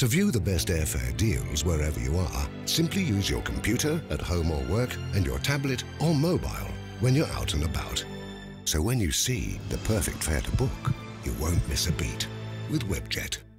To view the best airfare deals wherever you are, simply use your computer at home or work and your tablet or mobile when you're out and about. So when you see the perfect fare to book, you won't miss a beat with Webjet.